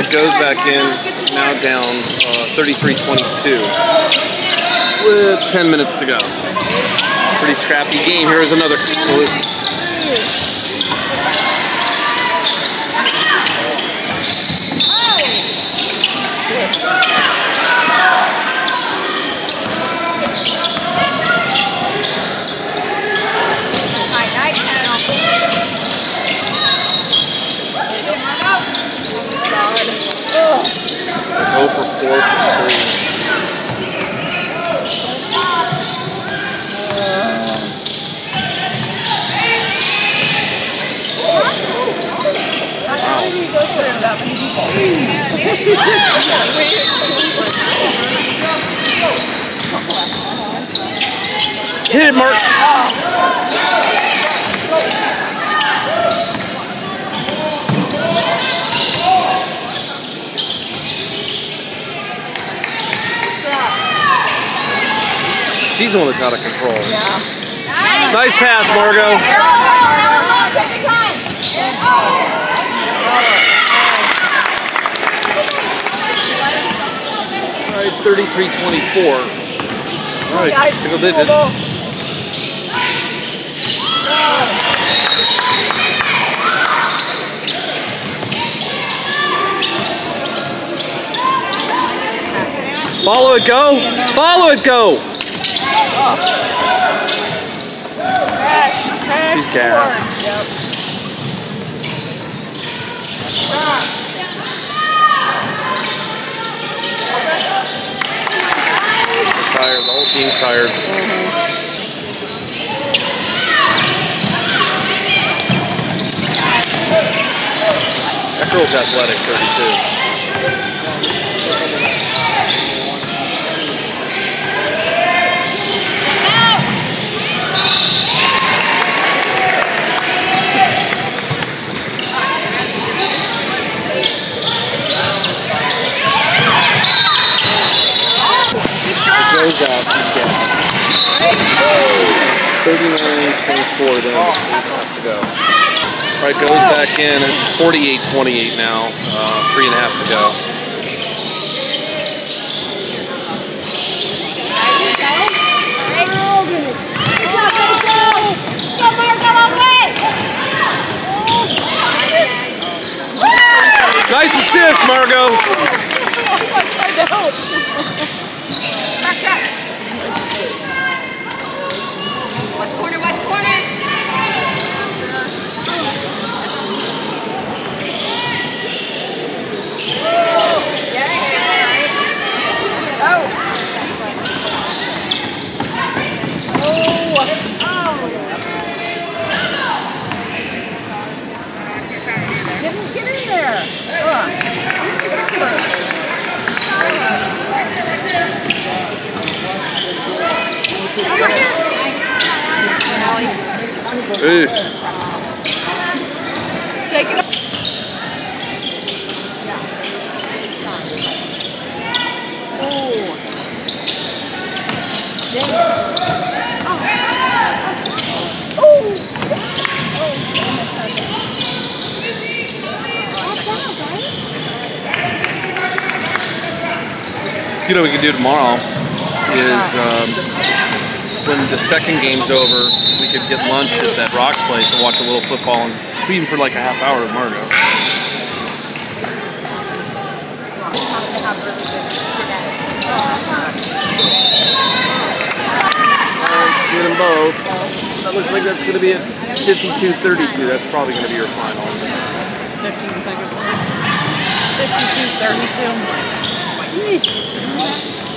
goes back in, now down 33-22 with 10 minutes to go. Pretty scrappy game. Here's another. Go for 4 for 3. Hit it, Mark. She's the one that's out of control. Yeah. Nice pass, Margot. All right, 33-24. All right, single digits. Follow it, go. Follow it, go. She's gassed. Yep. Tired. The whole team's tired. That girl's athletic, 32. Goes out, she's getting 39-24, then 8.5 to go. Alright, goes back in, it's 48-28 now, 3.5 to go. Nice assist, Margot! Watch corner. Get in there. Shake it up. You know what we can do tomorrow is when the second game's over, we could get lunch at that Rock's place and watch a little football and feed for like a half hour with Margot. Get them both. That looks like that's going to be a 52-32. That's probably going to be your final. 15 seconds left. 52-32.